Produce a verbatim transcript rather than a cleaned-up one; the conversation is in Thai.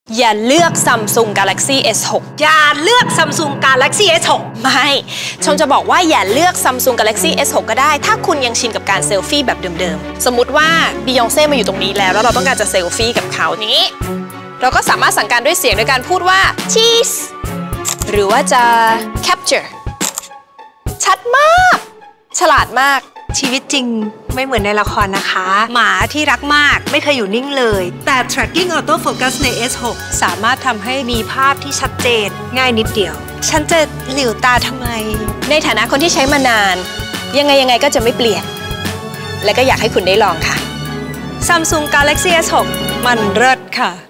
อย่าเลือก Samsung Galaxy เอส หกอย่าเลือก Samsung Galaxy เอส หกไม่ชมจะบอกว่าอย่าเลือก Samsung Galaxy เอส หก ก็ได้ถ้าคุณยังชินกับการเซลฟี่แบบเดิมๆสมมุติว่าบียองเซ่มาอยู่ตรงนี้แล้วแล้วเราต้องการจะเซลฟี่กับเขานี้เราก็สามารถสั่งการด้วยเสียงด้วยการพูดว่า cheese หรือว่าจะ capture ชัดมากฉลาดมากชีวิตจริงไม่เหมือนในละครนะคะหมาที่รักมากไม่เคยอยู่นิ่งเลยแต่ tracking auto focus ใน เอส หก สามารถทำให้มีภาพที่ชัดเจนง่ายนิดเดียวฉันจะหลิวตาทำไมในฐานะคนที่ใช้มานานยังไงยังไงก็จะไม่เปลี่ยนและก็อยากให้คุณได้ลองค่ะ Samsung Galaxy เอส หก มันเลิศค่ะ